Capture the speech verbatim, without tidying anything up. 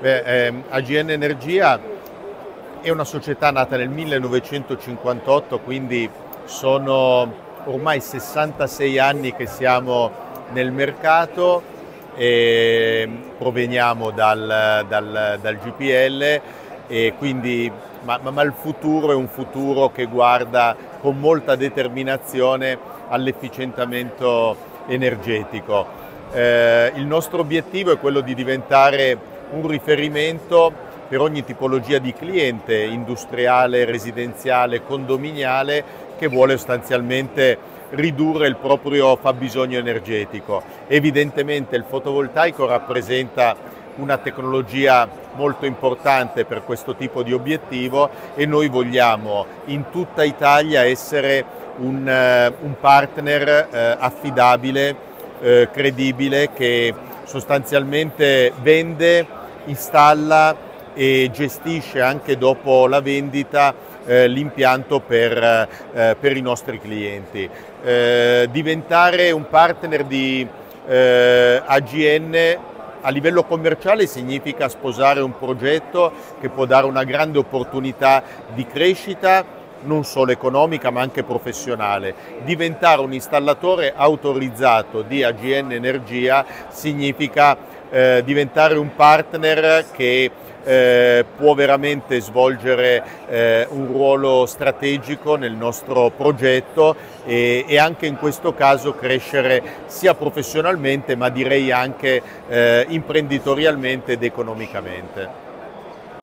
Beh, ehm, A G N Energia è una società nata nel millenovecentocinquantotto, quindi sono ormai sessantasei anni che siamo nel mercato e proveniamo dal, dal, dal G P L e quindi, ma, ma il futuro è un futuro che guarda con molta determinazione all'efficientamento energetico. Eh, il nostro obiettivo è quello di diventare un riferimento per ogni tipologia di cliente, industriale, residenziale, condominiale, che vuole sostanzialmente ridurre il proprio fabbisogno energetico. Evidentemente il fotovoltaico rappresenta una tecnologia molto importante per questo tipo di obiettivo e noi vogliamo in tutta Italia essere un, un partner eh, affidabile, eh, credibile, che sostanzialmente vende, installa e gestisce anche dopo la vendita eh, l'impianto per, eh, per i nostri clienti. Eh, diventare un partner di eh, A G N a livello commerciale significa sposare un progetto che può dare una grande opportunità di crescita, non solo economica ma anche professionale. Diventare un installatore autorizzato di A G N Energia significa eh, diventare un partner che eh, può veramente svolgere eh, un ruolo strategico nel nostro progetto e, e anche in questo caso crescere sia professionalmente ma direi anche eh, imprenditorialmente ed economicamente.